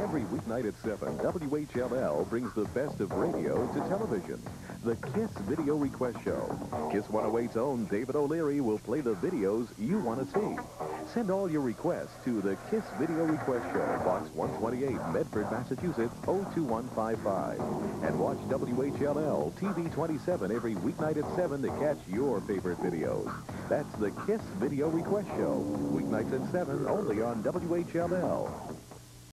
Every weeknight at 7, WHLL brings the best of radio to television. The KISS Video Request Show. KISS 108's own David O'Leary will play the videos you want to see. Send all your requests to the KISS Video Request Show, Box 128, Medford, Massachusetts, 02155. And watch WHLL-TV 27 every weeknight at 7 to catch your favorite videos. That's the KISS Video Request Show. Weeknights at 7, only on WHLL.